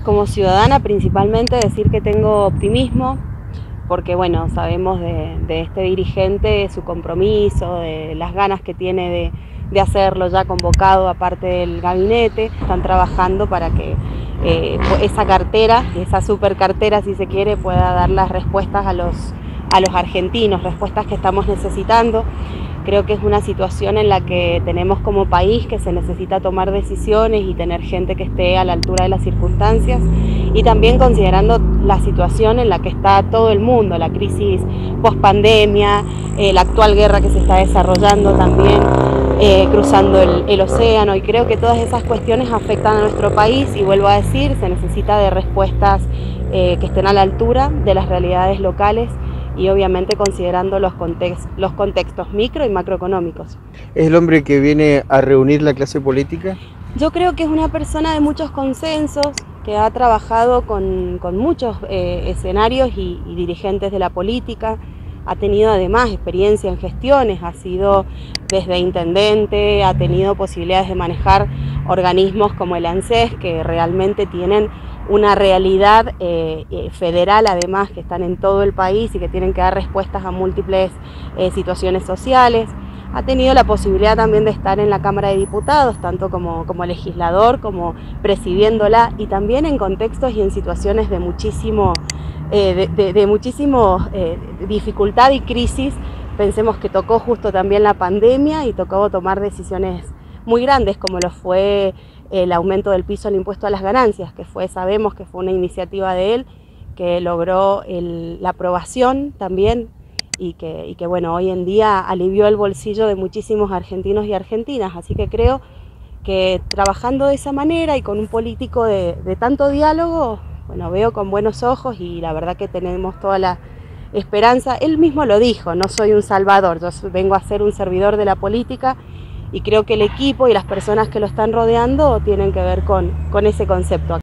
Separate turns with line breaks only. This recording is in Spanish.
Como ciudadana principalmente decir que tengo optimismo, porque bueno, sabemos de este dirigente, su compromiso, de las ganas que tiene de hacerlo, ya convocado aparte del gabinete. Están trabajando para que esa cartera, esa super cartera si se quiere, pueda dar las respuestas a los argentinos, respuestas que estamos necesitando. Creo que es una situación en la que tenemos como país que se necesita tomar decisiones y tener gente que esté a la altura de las circunstancias, y también considerando la situación en la que está todo el mundo, la crisis post-pandemia, la actual guerra que se está desarrollando también, cruzando el océano, y creo que todas esas cuestiones afectan a nuestro país, y vuelvo a decir, se necesita de respuestas que estén a la altura de las realidades locales, y obviamente considerando los contextos micro y macroeconómicos.
¿Es el hombre que viene a reunir la clase política?
Yo creo que es una persona de muchos consensos, que ha trabajado con muchos escenarios y dirigentes de la política. Ha tenido además experiencia en gestiones, ha sido desde intendente, ha tenido posibilidades de manejar organismos como el ANSES, que realmente tienen una realidad federal además, que están en todo el país y que tienen que dar respuestas a múltiples situaciones sociales. Ha tenido la posibilidad también de estar en la Cámara de Diputados, tanto como legislador, como presidiéndola, y también en contextos y en situaciones de muchísimo dificultad y crisis. Pensemos que tocó justo también la pandemia y tocó tomar decisiones muy grandes, como lo fue el aumento del piso al impuesto a las ganancias, que sabemos que fue una iniciativa de él, que logró la aprobación también, y que bueno, hoy en día alivió el bolsillo de muchísimos argentinos y argentinas. Así que creo que trabajando de esa manera y con un político de tanto diálogo, bueno, veo con buenos ojos, y la verdad que tenemos toda la esperanza. Él mismo lo dijo: no soy un salvador, yo vengo a ser un servidor de la política, y creo que el equipo y las personas que lo están rodeando tienen que ver con ese concepto.